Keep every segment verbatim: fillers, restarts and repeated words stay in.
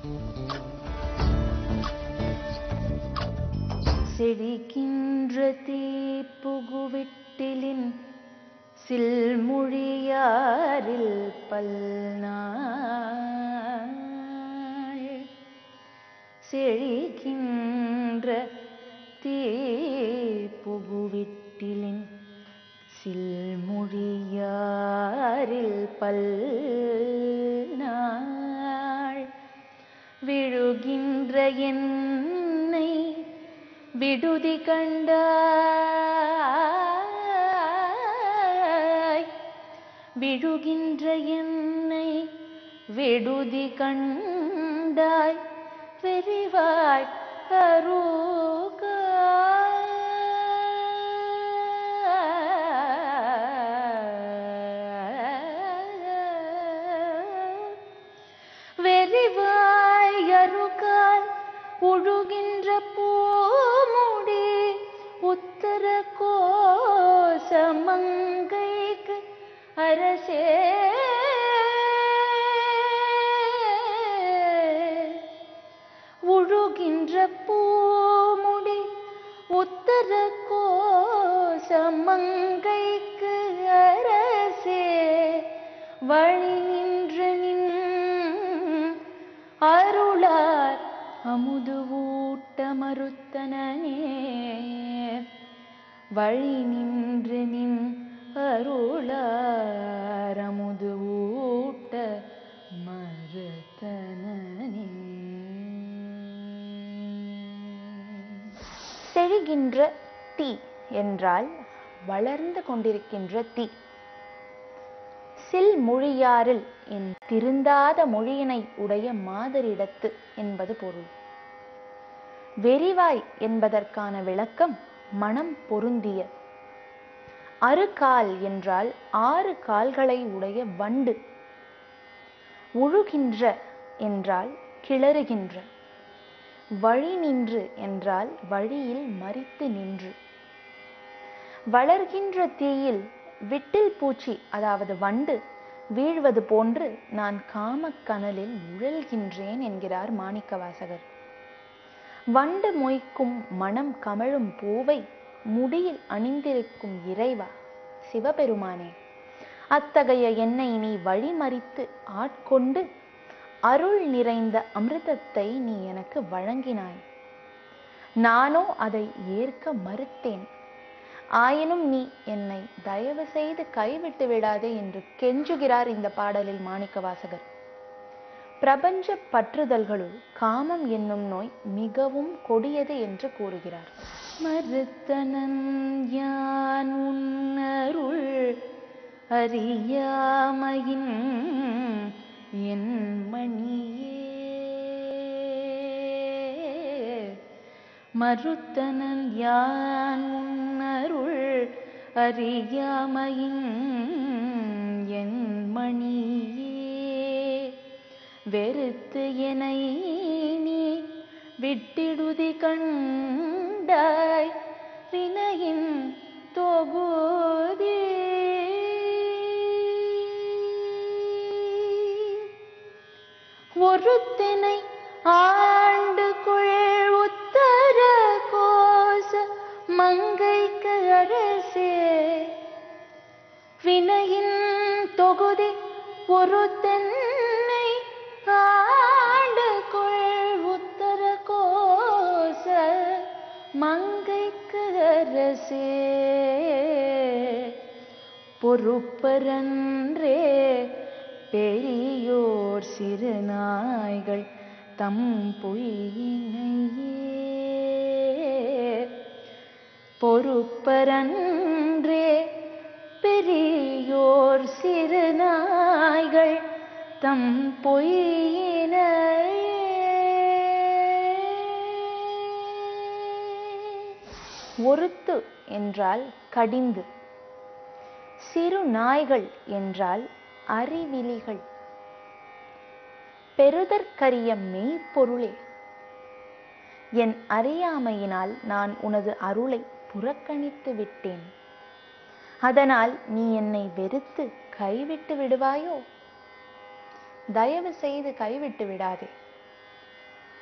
செழிக்கின்ற தீப்புகுவிட்டிலின் சில்மொழியாரில் பல்நாள் செழிக்கின்ற தீப்புகுவிட்டிலின் சில்மொழியாரில் பல்நாள் விழுகின்ற என்னை விடுதி கண்டாய் விழுகின்ற என்னை விடுதி கண்டாய் வெறிவாய் அருகா வெறிவாய் அருகால் உழுகின்ற பூமுடி உத்தர கோசமங்கைக்கு அரசே உழுகின்ற பூமுடி உத்தர கோசமங்கைக்கு அரசே வழி நின்று நின் அருளார் அமுது ஊட்ட மறுத்தனே வழி நின்று நின் அருளார் அமுது ஊட்ட மறுத்தனே. செழிகின்ற தீ என்றால் வளர்ந்து கொண்டிருக்கின்ற தீ. சில் மொழியாரில் என் திருந்தாத மொழியினை உடைய மாதரிடத்து என்பது பொருள். வெறிவாய் என்பதற்கான விளக்கம் மனம் பொருந்திய. அறுகால் என்றால் ஆறு கால்களை உடைய வண்டு. உழுகின்ற என்றால் கிளறுகின்ற. வழி நின்று என்றால் வழியில் மறித்து நின்று. வளர்கின்ற தீயில் விட்டில் பூச்சி அதாவது வண்டு வீழ்வது போன்று நான் காமக்கனலில் உழல்கின்றேன் என்கிறார் மாணிக்கவாசகர். வண்டு மொய்க்கும் மனம் கமழும் பூவை முடியில் அணிந்திருக்கும் இறைவா சிவபெருமானே, அத்தகைய என்னை நீ வழிமறித்து ஆட்கொண்டு அருள் நிறைந்த அமிர்தத்தை நீ எனக்கு வழங்கினாய். நானோ அதை ஏற்க மறுத்தேன். ஆயினும் நீ என்னை தயவு செய்து கைவிட்டு விடாதே என்று கெஞ்சுகிறார் இந்த பாடலில் மாணிக்கவாசகர். பிரபஞ்ச பற்றுதல்களுள் காமம் என்னும் நோய் மிகவும் கொடியது என்று கூறுகிறார். மறுத்தனன் யான் உன்னருள் அறியாமையின் என் மணியே, மறுத்தனன் யான் உன்னருள் அறியாமையின் என் மணியே, வெறுத்து என்னை நீ விட்டிடுதி கண்டாய் வினையின் தொகுதி. ஒருத்தனை ஆண்டு கொள் உத்தர கோச மங்கைக்கு அரசே, வினையின் தொகுதி ஒருத்தனை ஆண்டு கொள் உத்தர கோச மங்கைக்கு அரசே, பொறுப்பரன்றே பெரியோர் சிறு நாய்கள் தம் பொய்யினையே, பொறுப்பரன்றே பெரியோர் சிறு நாய்கள் தம் பொய்யினையே. ஒருத்து என்றால் கடிந்து, சிறு நாய்கள் என்றால் அறிவிலிகள். பெறுதற்கரிய மெய்ப்பொருளே, என் அறியாமையினால் நான் உனது அருளை புறக்கணித்து விட்டேன். அதனால் நீ என்னை வெறுத்து கைவிட்டு விடுவாயோ? தயவு செய்து கைவிட்டு விடாதே.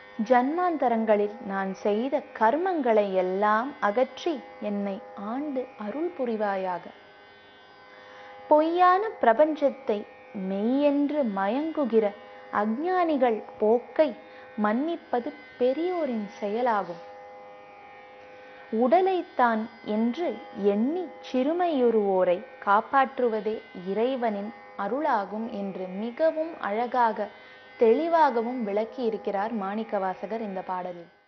ஜன்மாந்தரங்களில் நான் செய்த கர்மங்களை எல்லாம் அகற்றி என்னை ஆண்டு அருள் புரிவாயாக. பொய்யான பிரபஞ்சத்தை மெய்யென்று மயங்குகிற அஞ்ஞானிகள் போக்கை மன்னிப்பது பெரியோரின் செயலாகும். உடலைத்தான் என்று எண்ணி சிறுமையுறுவோரை காப்பாற்றுவதே இறைவனின் அருளாகும் என்று மிகவும் அழகாக தெளிவாகவும் விளக்கி இருக்கிறார் மாணிக்கவாசகர் இந்த பாடலில்.